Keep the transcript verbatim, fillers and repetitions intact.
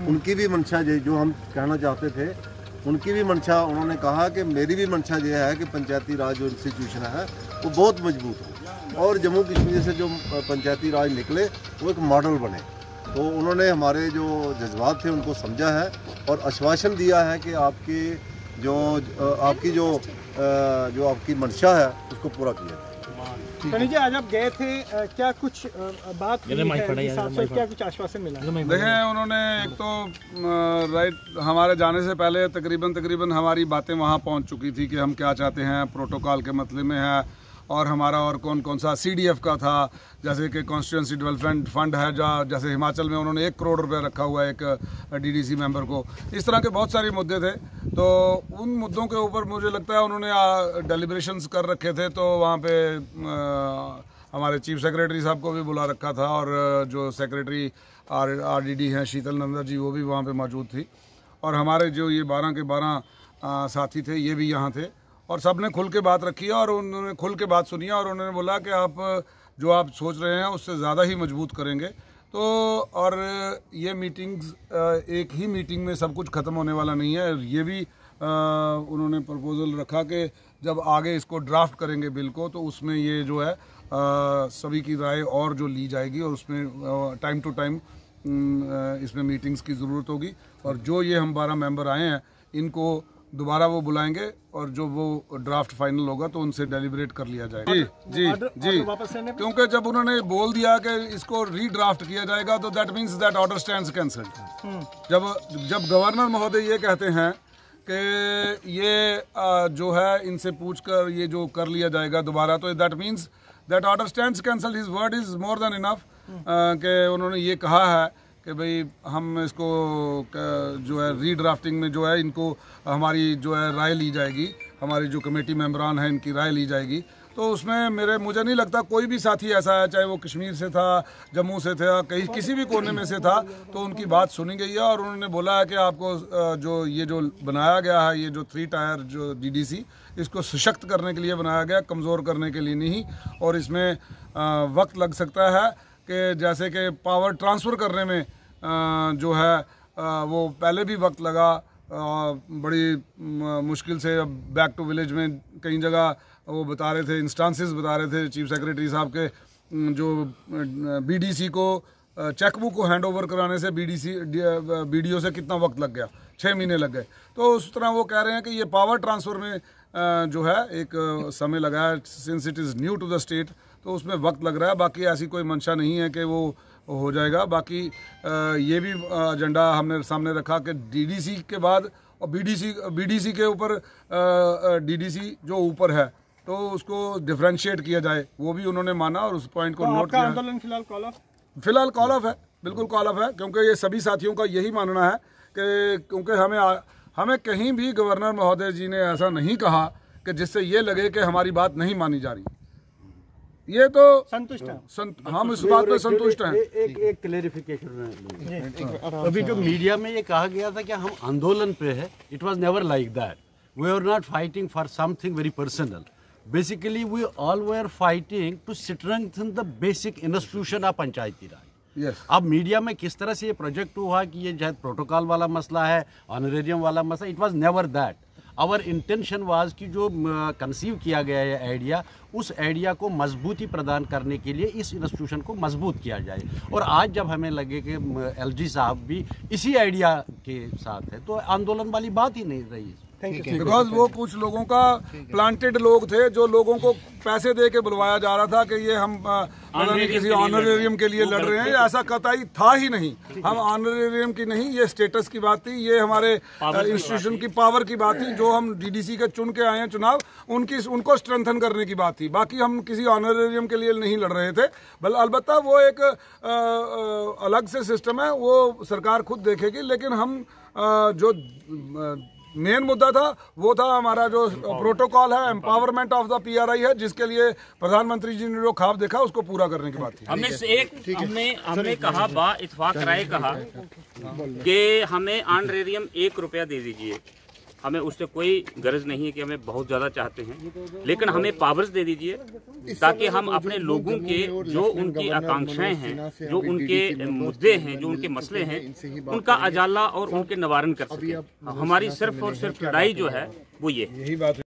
उनकी भी मंशा जो हम कहना चाहते थे, उनकी भी मंशा, उन्होंने कहा कि मेरी भी मंशा यह है कि पंचायती राज जो इंस्टीट्यूशन है वो बहुत मजबूत हो और जम्मू कश्मीर से जो पंचायती राज निकले वो एक मॉडल बने। तो उन्होंने हमारे जो जज्बात थे उनको समझा है और आश्वासन दिया है कि आपकी जो आपकी जो जो आपकी मंशा है उसको पूरा किया जाए। सनी जी, आज आप गए थे, क्या कुछ बात हुई है साथ से, क्या कुछ आश्वासन मिला? देखें, उन्होंने एक तो राइट हमारे जाने से पहले तकरीबन तकरीबन हमारी बातें वहाँ पहुँच चुकी थी कि हम क्या चाहते हैं, प्रोटोकॉल के मतलब में है और हमारा और कौन कौन सा सीडीएफ का था, जैसे कि कॉन्स्टिट्यूंसी डेवलपमेंट फंड है, जहाँ जैसे हिमाचल में उन्होंने एक करोड़ रुपए रखा हुआ है एक डीडीसी मेंबर को। इस तरह के बहुत सारे मुद्दे थे, तो उन मुद्दों के ऊपर मुझे लगता है उन्होंने डेलिब्रेशंस कर रखे थे। तो वहाँ पे आ, हमारे चीफ सेक्रेटरी साहब को भी बुला रखा था और जो secretary R R D D हैं शीतल नंदा जी, वो भी वहाँ पर मौजूद थी और हमारे जो ये बारह के बारह साथी थे ये भी यहाँ थे और सब ने खुल के बात रखी है और उन्होंने खुल के बात सुनी है और उन्होंने बोला कि आप जो आप सोच रहे हैं उससे ज़्यादा ही मजबूत करेंगे। तो और ये मीटिंग्स एक ही मीटिंग में सब कुछ ख़त्म होने वाला नहीं है। ये भी उन्होंने प्रपोजल रखा कि जब आगे इसको ड्राफ्ट करेंगे बिल को, तो उसमें ये जो है सभी की राय और जो ली जाएगी और उसमें टाइम टू टाइम इसमें मीटिंग्स की ज़रूरत होगी और जो ये हम बारह मेंबर आए हैं इनको दोबारा वो बुलाएंगे और जो वो ड्राफ्ट फाइनल होगा तो उनसे डेलिब्रेट कर लिया जाएगा। जी जी जी, क्योंकि जब उन्होंने बोल दिया कि इसको रीड्राफ्ट किया जाएगा तो that means that order stands cancelled. जब जब गवर्नर महोदय ये कहते हैं कि ये जो है इनसे पूछकर ये जो कर लिया जाएगा दोबारा, तो that means that order stands cancelled. His word is more than enough कि उन्होंने ये कहा है कि भाई हम इसको जो है रीड्राफ्टिंग में जो है इनको हमारी जो है राय ली जाएगी, हमारी जो कमेटी मेंबरान है इनकी राय ली जाएगी। तो उसमें मेरे मुझे नहीं लगता कोई भी साथी ऐसा है, चाहे वो कश्मीर से था, जम्मू से था, कहीं किसी भी कोने में से था, तो उनकी बात सुनी गई है और उन्होंने बोला है कि आपको जो ये जो बनाया गया है, ये जो थ्री टायर जो डीडीसी, इसको सशक्त करने के लिए बनाया गया, कमज़ोर करने के लिए नहीं। और इसमें वक्त लग सकता है कि जैसे कि पावर ट्रांसफ़र करने में आ, जो है आ, वो पहले भी वक्त लगा, आ, बड़ी मुश्किल से बैक टू विलेज में कई जगह वो बता रहे थे, इंस्टांसेस बता रहे थे चीफ सेक्रेटरी साहब के, जो बीडीसी को चेकबुक को हैंड ओवर कराने से बीडीसी बीडीओ से कितना वक्त लग गया, छः महीने लग गए। तो उस तरह वो कह रहे हैं कि ये पावर ट्रांसफ़र में जो है एक समय लगा है, since it is new to the state, तो उसमें वक्त लग रहा है। बाकी ऐसी कोई मंशा नहीं है कि वो हो जाएगा। बाकी ये भी एजेंडा हमने सामने रखा कि डीडीसी के बाद और बीडीसी बीडीसी के ऊपर डीडीसी जो ऊपर है तो उसको डिफरेंशिएट किया जाए, वो भी उन्होंने माना और उस पॉइंट को नोट किया। आंदोलन फिलहाल कॉल ऑफ फिलहाल कॉल ऑफ है, बिल्कुल कॉल ऑफ है, क्योंकि ये सभी साथियों का यही मानना है कि क्योंकि हमें हमें कहीं भी गवर्नर महोदय जी ने ऐसा नहीं कहा कि जिससे ये लगे कि हमारी बात नहीं मानी जा रही। ये तो संतुष्ट है, संत, हम इस बात पे संतुष्ट हैं। एक एक क्लेरिफिकेशन, अभी जो मीडिया में ये कहा गया था कि हम आंदोलन पे है, it was never like that. We are not fighting for something very personal, basically we all were fighting to strengthen the basic institution of Panchayati Raj. yes. अब मीडिया में किस तरह से ये प्रोजेक्ट हुआ कि ये शायद प्रोटोकॉल वाला मसला है, ऑनरेरियम वाला मसला, it was never that. Our intention was कि जो कंसीव किया गया है आइडिया, उस आइडिया को मजबूती प्रदान करने के लिए इस इंस्टीट्यूशन को मजबूत किया जाए। और आज जब हमें लगे कि एलजी साहब भी इसी आइडिया के साथ है, तो आंदोलन वाली बात ही नहीं रही। बिकॉज वो कुछ लोगों का प्लांटेड लोग थे जो लोगों को पैसे दे के बुलवाया जा रहा था कि ये हम किसी ऑनरेरियम के लिए लड़ रहे हैं, ऐसा कतई था ही नहीं। हम ऑनरेरियम की नहीं, ये स्टेटस की बात थी, ये हमारे इंस्टीट्यूशन की पावर की बात थी, जो हम डीडीसी के चुन के आए हैं चुनाव, उनकी उनको स्ट्रेंथन करने की बात थी। बाकी हम किसी ऑनरेरियम के लिए नहीं लड़ रहे थे, बल अलबत्ता वो एक आ, आ, अलग से सिस्टम है, वो सरकार खुद देखेगी। लेकिन हम आ, जो आ, मेन मुद्दा था वो था हमारा जो प्रोटोकॉल है, एम्पावरमेंट ऑफ द पीआरआई है, जिसके लिए प्रधानमंत्री जी ने जो ख्वाब देखा उसको पूरा करने की बात थी। हमने एक हमने हमने कहा बा इत्तेफाक राय कहा कि हमें ऑनरेरियम एक रुपया दे दीजिए, हमें उससे कोई गरज नहीं है कि हमें बहुत ज़्यादा चाहते हैं, लेकिन हमें पावर्स दे दीजिए ताकि हम अपने लोगों के जो उनकी आकांक्षाएं हैं, जो उनके मुद्दे हैं, जो उनके मसले हैं, उनका अजाला और उनके निवारण कर सकें। हमारी सिर्फ और सिर्फ लड़ाई जो है वो ये यही बात